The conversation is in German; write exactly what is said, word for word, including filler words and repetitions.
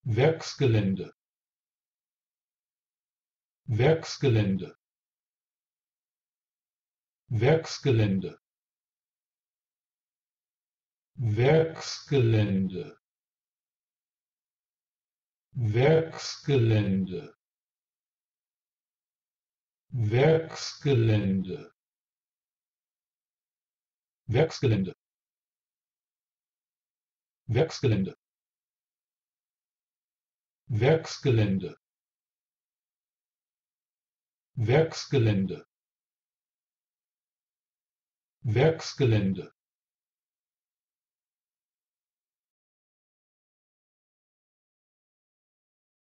Werksgelände, Werksgelände, Werksgelände, Werksgelände, Werksgelände, Werksgelände, Werksgelände, Werksgelände, Werksgelände, Werksgelände, Werksgelände,